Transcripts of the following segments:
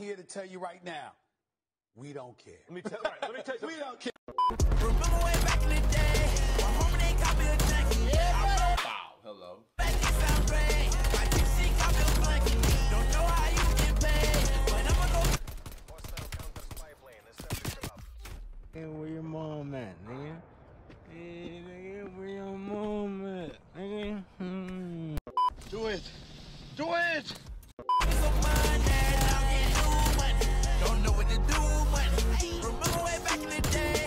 here to tell you right now, we don't care. Let me tell you. We don't care. Remember way back in the day, my homie they caught me a junkie. Wow, hello. Back in South Bay, my TC caught me a blanket. Don't know how you get paid, but I'ma go. Hey, where your mom at, nigga? Hey, nigga, where your mom at, nigga? Do it. Do it. So mine that I'm getting new money. Don't know what to do with money. Remember way back in the day.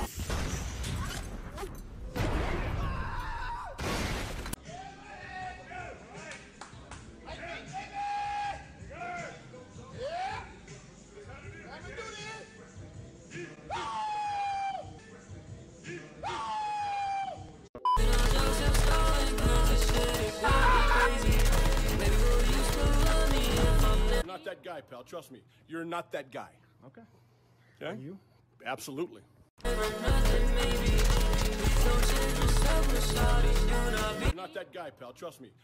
You're not that guy, pal. Trust me. You're not that guy. Okay. Okay? Are you? Absolutely. You're You're not that guy, pal. Trust me.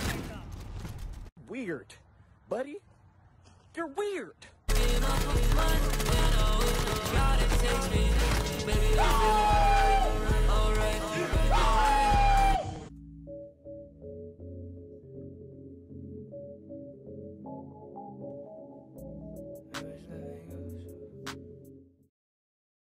Weird. Buddy? You're weird. God, it takes me, baby,